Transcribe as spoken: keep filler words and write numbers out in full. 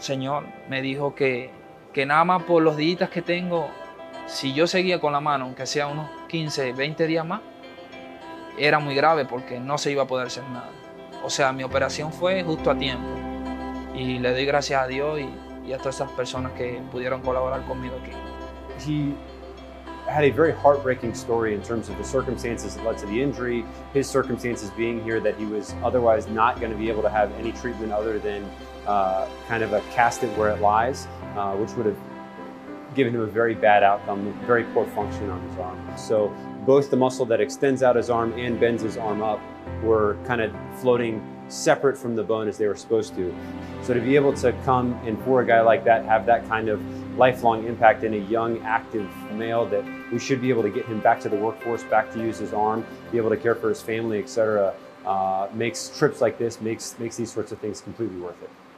señor me dijo que, que nada más por los días que tengo, si yo seguía con la mano, aunque sea unos quince, veinte días más, era muy grave porque no se iba a poder hacer nada. O sea, mi operación fue justo a tiempo y le doy gracias a Dios y, y a todas esas personas que pudieron colaborar conmigo aquí. He had a very heartbreaking story in terms of the circumstances that led to the injury, his circumstances being here that he was otherwise not going to be able to have any treatment other than uh, kind of a cast it where it lies, uh, which would have given him a very bad outcome, very poor function on his arm. So both the muscle that extends out his arm and bends his arm up were kind of floating separate from the bone as they were supposed to. So to be able to come and for a guy like that, have that kind of lifelong impact in a young, active male, that we should be able to get him back to the workforce, back to use his arm, be able to care for his family, et cetera, uh, makes trips like this, makes, makes these sorts of things completely worth it.